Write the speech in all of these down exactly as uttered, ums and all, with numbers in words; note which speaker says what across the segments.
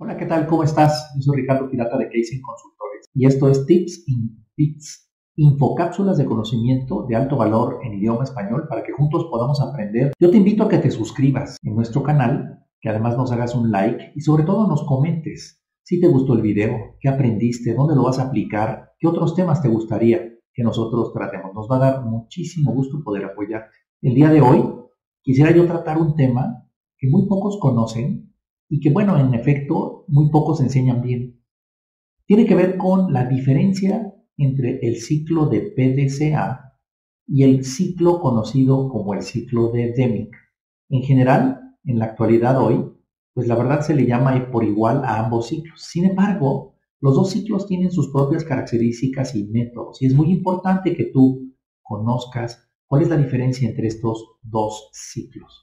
Speaker 1: Hola, ¿qué tal? ¿Cómo estás? Yo soy Ricardo Pirata de Kaizen Consultores y esto es Tips in Bits, infocápsulas de conocimiento de alto valor en idioma español para que juntos podamos aprender. Yo te invito a que te suscribas en nuestro canal, que además nos hagas un like y sobre todo nos comentes si te gustó el video, qué aprendiste, dónde lo vas a aplicar, qué otros temas te gustaría que nosotros tratemos. Nos va a dar muchísimo gusto poder apoyarte. El día de hoy quisiera yo tratar un tema que muy pocos conocen y que, bueno, en efecto, muy pocos enseñan bien. Tiene que ver con la diferencia entre el ciclo de P D C A y el ciclo conocido como el ciclo de Deming. En general, en la actualidad hoy, pues la verdad se le llama por igual a ambos ciclos. Sin embargo, los dos ciclos tienen sus propias características y métodos, y es muy importante que tú conozcas cuál es la diferencia entre estos dos ciclos.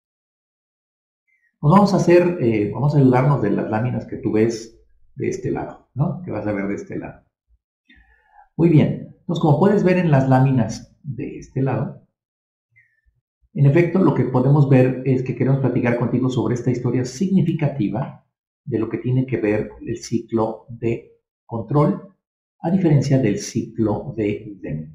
Speaker 1: Nos vamos a hacer, eh, vamos a ayudarnos de las láminas que tú ves de este lado, ¿no? Que vas a ver de este lado. Muy bien. Entonces, como puedes ver en las láminas de este lado, en efecto, lo que podemos ver es que queremos platicar contigo sobre esta historia significativa de lo que tiene que ver el ciclo de control, a diferencia del ciclo de Deming.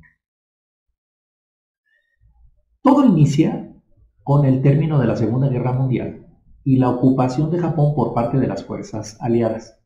Speaker 1: Todo inicia con el término de la Segunda Guerra Mundial y la ocupación de Japón por parte de las fuerzas aliadas.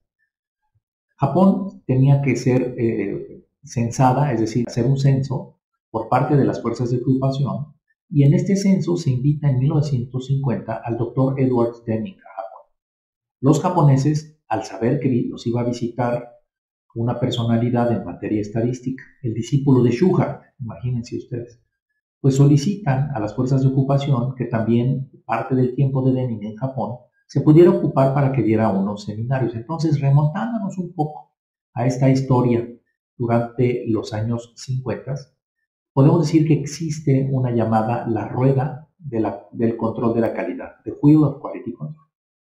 Speaker 1: Japón tenía que ser eh, censada, es decir, hacer un censo por parte de las fuerzas de ocupación, y en este censo se invita en mil novecientos cincuenta al doctor Edward Deming a Japón. Los japoneses, al saber que los iba a visitar una personalidad en materia estadística, el discípulo de Shuhart, imagínense ustedes, pues solicitan a las fuerzas de ocupación que también parte del tiempo de Deming en Japón se pudiera ocupar para que diera unos seminarios. Entonces, remontándonos un poco a esta historia durante los años cincuenta, podemos decir que existe una llamada la rueda de la, del control de la calidad, the Wheel of Quality Control.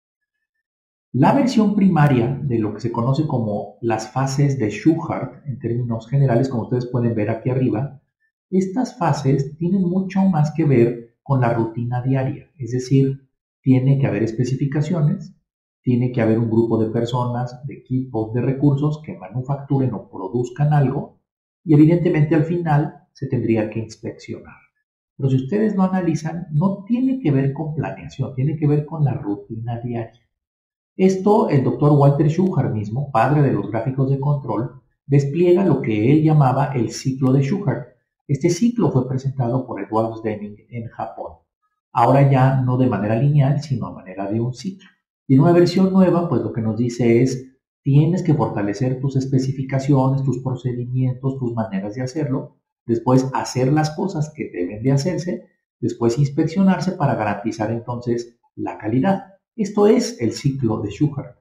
Speaker 1: La versión primaria de lo que se conoce como las fases de Shuhart, en términos generales, como ustedes pueden ver aquí arriba, estas fases tienen mucho más que ver con la rutina diaria, es decir, tiene que haber especificaciones, tiene que haber un grupo de personas, de equipos, de recursos que manufacturen o produzcan algo y evidentemente al final se tendría que inspeccionar. Pero si ustedes lo analizan, no tiene que ver con planeación, tiene que ver con la rutina diaria. Esto el doctor Walter Shuhart mismo, padre de los gráficos de control, despliega lo que él llamaba el ciclo de Shuhart. Este ciclo fue presentado por Edward Deming en Japón. Ahora ya no de manera lineal, sino a manera de un ciclo. Y en una versión nueva, pues lo que nos dice es, tienes que fortalecer tus especificaciones, tus procedimientos, tus maneras de hacerlo, después hacer las cosas que deben de hacerse, después inspeccionarse para garantizar entonces la calidad. Esto es el ciclo de Shuhart.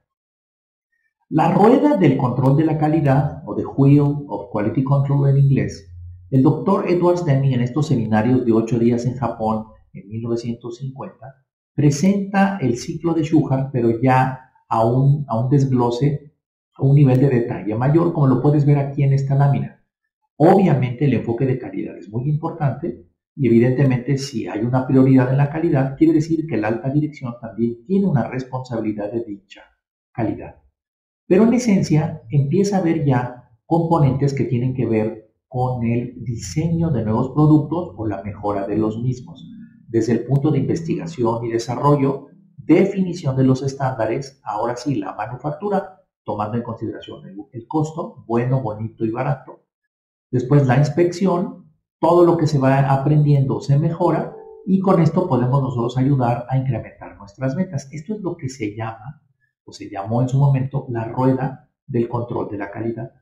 Speaker 1: La rueda del control de la calidad, o the Wheel of Quality Control en inglés, el doctor Edward Deming en estos seminarios de ocho días en Japón en mil novecientos cincuenta presenta el ciclo de Shuhart, pero ya a un, a un desglose, a un nivel de detalle mayor, como lo puedes ver aquí en esta lámina. Obviamente el enfoque de calidad es muy importante y evidentemente si hay una prioridad en la calidad, quiere decir que la alta dirección también tiene una responsabilidad de dicha calidad. Pero en esencia empieza a haber ya componentes que tienen que ver con el diseño de nuevos productos o la mejora de los mismos, desde el punto de investigación y desarrollo, definición de los estándares, ahora sí la manufactura, tomando en consideración el, el costo, bueno, bonito y barato. Después la inspección, todo lo que se va aprendiendo se mejora y con esto podemos nosotros ayudar a incrementar nuestras ventas. Esto es lo que se llama, o se llamó en su momento, la rueda del control de la calidad.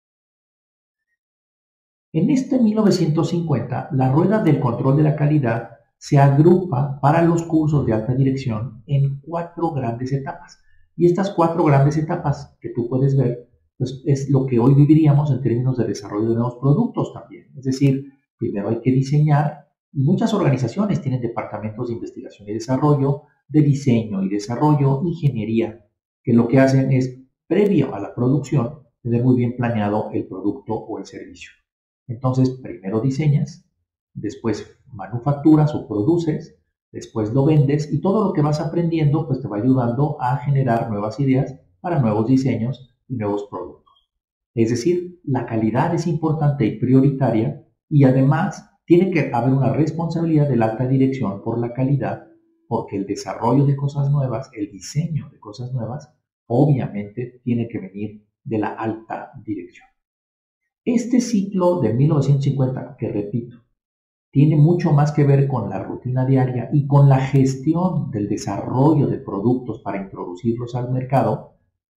Speaker 1: En este mil novecientos cincuenta, la rueda del control de la calidad se agrupa para los cursos de alta dirección en cuatro grandes etapas. Y estas cuatro grandes etapas que tú puedes ver, pues es lo que hoy viviríamos en términos de desarrollo de nuevos productos también. Es decir, primero hay que diseñar, y muchas organizaciones tienen departamentos de investigación y desarrollo, de diseño y desarrollo, ingeniería, que lo que hacen es, previo a la producción, tener muy bien planeado el producto o el servicio. Entonces, primero diseñas, después manufacturas o produces, después lo vendes y todo lo que vas aprendiendo pues te va ayudando a generar nuevas ideas para nuevos diseños y nuevos productos. Es decir, la calidad es importante y prioritaria y además tiene que haber una responsabilidad de la alta dirección por la calidad, porque el desarrollo de cosas nuevas, el diseño de cosas nuevas, obviamente tiene que venir de la alta dirección. Este ciclo de mil novecientos cincuenta, que repito, tiene mucho más que ver con la rutina diaria y con la gestión del desarrollo de productos para introducirlos al mercado.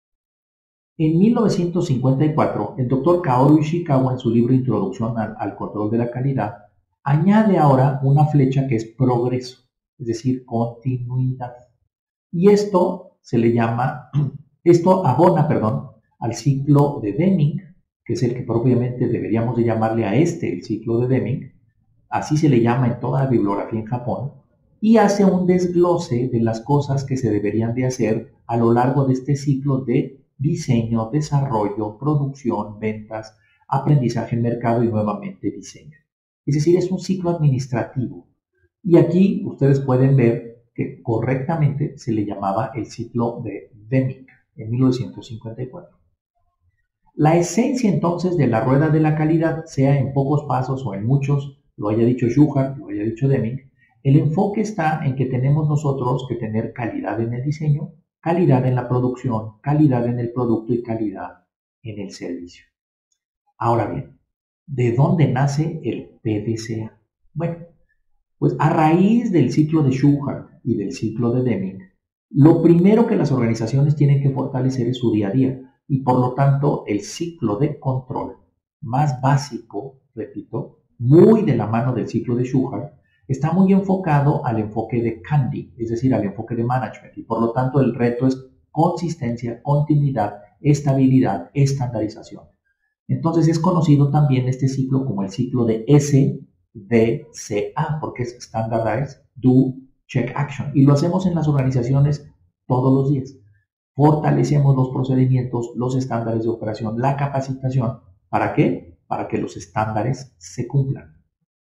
Speaker 1: En mil novecientos cincuenta y cuatro, el doctor Kaoru Ishikawa, en su libro Introducción al, al control de la calidad, añade ahora una flecha que es progreso, es decir, continuidad. Y esto se le llama, esto abona, perdón, al ciclo de Deming, que es el que propiamente deberíamos de llamarle a este el ciclo de Deming, así se le llama en toda la bibliografía en Japón, y hace un desglose de las cosas que se deberían de hacer a lo largo de este ciclo de diseño, desarrollo, producción, ventas, aprendizaje en mercado y nuevamente diseño. Es decir, es un ciclo administrativo. Y aquí ustedes pueden ver que correctamente se le llamaba el ciclo de Deming en mil novecientos cincuenta y cuatro. La esencia entonces de la rueda de la calidad, sea en pocos pasos o en muchos, lo haya dicho Schuhart, lo haya dicho Deming, el enfoque está en que tenemos nosotros que tener calidad en el diseño, calidad en la producción, calidad en el producto y calidad en el servicio. Ahora bien, ¿de dónde nace el P D C A? Bueno, pues a raíz del ciclo de Schuhart y del ciclo de Deming, lo primero que las organizaciones tienen que fortalecer es su día a día y por lo tanto el ciclo de control más básico, repito, muy de la mano del ciclo de Schuhart, está muy enfocado al enfoque de Candy, es decir, al enfoque de management, y por lo tanto el reto es consistencia, continuidad, estabilidad, estandarización. Entonces es conocido también este ciclo como el ciclo de S D C A, porque es Standardized Do Check Action, y lo hacemos en las organizaciones todos los días. Fortalecemos los procedimientos, los estándares de operación, la capacitación. ¿Para qué? Para que los estándares se cumplan.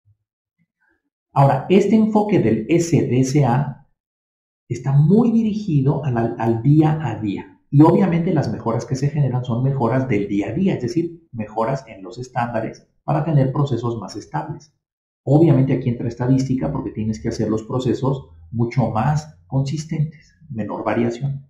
Speaker 1: Ahora, este enfoque del S D C A está muy dirigido al, al día a día. Y obviamente las mejoras que se generan son mejoras del día a día, es decir, mejoras en los estándares para tener procesos más estables. Obviamente aquí entra estadística porque tienes que hacer los procesos mucho más consistentes, menor variación.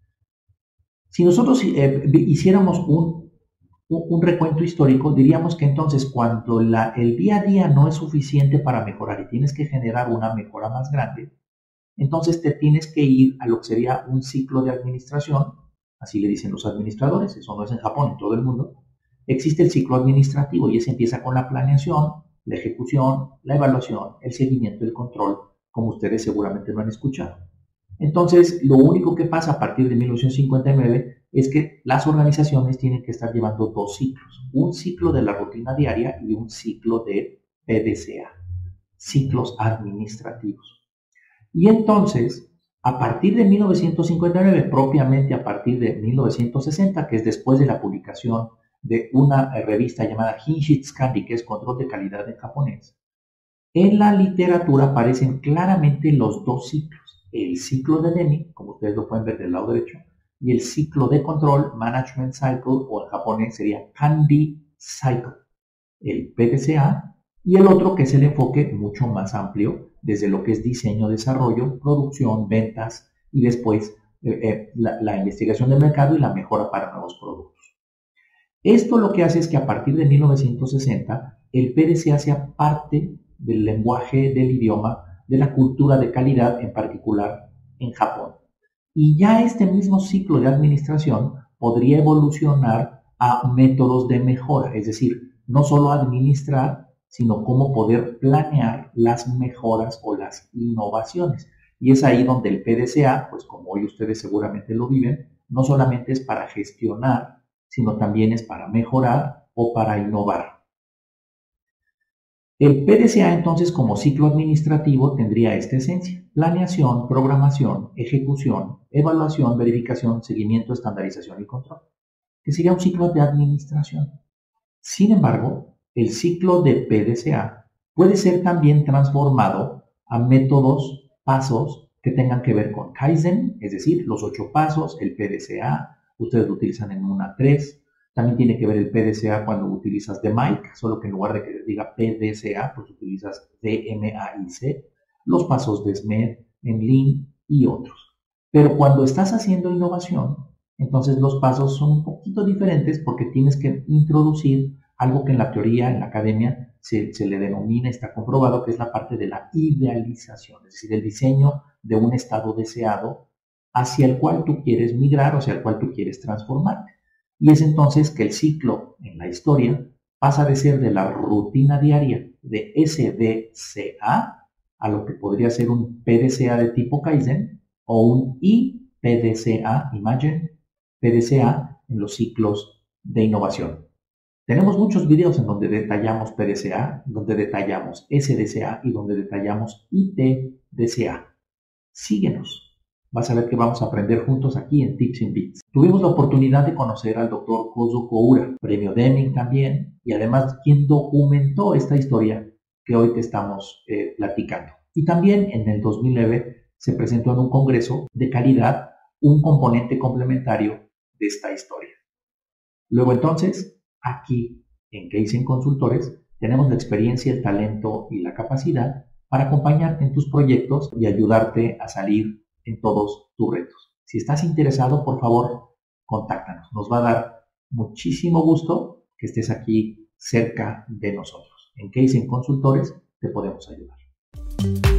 Speaker 1: Si nosotros eh, hiciéramos un, un, un recuento histórico, diríamos que entonces cuando la, el día a día no es suficiente para mejorar y tienes que generar una mejora más grande, entonces te tienes que ir a lo que sería un ciclo de administración, así le dicen los administradores, eso no es en Japón, en todo el mundo. Existe el ciclo administrativo y ese empieza con la planeación, la ejecución, la evaluación, el seguimiento y el control, como ustedes seguramente lo han escuchado. Entonces, lo único que pasa a partir de mil novecientos cincuenta y nueve es que las organizaciones tienen que estar llevando dos ciclos, un ciclo de la rutina diaria y un ciclo de P D C A, ciclos administrativos. Y entonces, a partir de mil novecientos cincuenta y nueve, propiamente a partir de mil novecientos sesenta, que es después de la publicación de una revista llamada Hinshitsukanri, que es control de calidad en japonés, en la literatura aparecen claramente los dos ciclos. El ciclo de Deming, como ustedes lo pueden ver del lado derecho, y el ciclo de control, Management Cycle, o en japonés sería Candy Cycle, el P D C A, y el otro que es el enfoque mucho más amplio, desde lo que es diseño, desarrollo, producción, ventas, y después eh, eh, la, la investigación del mercado y la mejora para nuevos productos. Esto lo que hace es que a partir de mil novecientos sesenta, el P D C A sea parte del lenguaje, del idioma, de la cultura de calidad, en particular en Japón. Y ya este mismo ciclo de administración podría evolucionar a métodos de mejora, es decir, no solo administrar, sino cómo poder planear las mejoras o las innovaciones. Y es ahí donde el P D C A, pues como hoy ustedes seguramente lo viven, no solamente es para gestionar, sino también es para mejorar o para innovar. El P D C A entonces como ciclo administrativo tendría esta esencia: planeación, programación, ejecución, evaluación, verificación, seguimiento, estandarización y control, que sería un ciclo de administración. Sin embargo, el ciclo de P D C A puede ser también transformado a métodos pasos que tengan que ver con Kaizen, es decir, los ocho pasos, el P D C A, ustedes lo utilizan en una tres. También tiene que ver el P D C A cuando utilizas D M A I C, solo que en lugar de que diga P D C A, pues utilizas D M A I C, los pasos de S M E D, en Lean y otros. Pero cuando estás haciendo innovación, entonces los pasos son un poquito diferentes porque tienes que introducir algo que en la teoría, en la academia, se, se le denomina, está comprobado, que es la parte de la idealización, es decir, el diseño de un estado deseado hacia el cual tú quieres migrar o hacia el cual tú quieres transformarte. Y es entonces que el ciclo en la historia pasa de ser de la rutina diaria de S D C A a lo que podría ser un P D C A de tipo Kaizen o un I P D C A, Imagine P D C A en los ciclos de innovación. Tenemos muchos videos en donde detallamos P D C A, donde detallamos S D C A y donde detallamos I P D C A. Síguenos. Vas a ver que vamos a aprender juntos aquí en Tips and Bits. Tuvimos la oportunidad de conocer al doctor Kozo Koura, premio Deming también, y además quien documentó esta historia que hoy te estamos eh, platicando. Y también en el dos mil nueve se presentó en un congreso de calidad un componente complementario de esta historia. Luego entonces, aquí en Kaizen Consultores, tenemos la experiencia, el talento y la capacidad para acompañarte en tus proyectos y ayudarte a salir en todos tus retos. Si estás interesado, por favor, contáctanos. Nos va a dar muchísimo gusto que estés aquí cerca de nosotros. En Kaizen Consultores te podemos ayudar.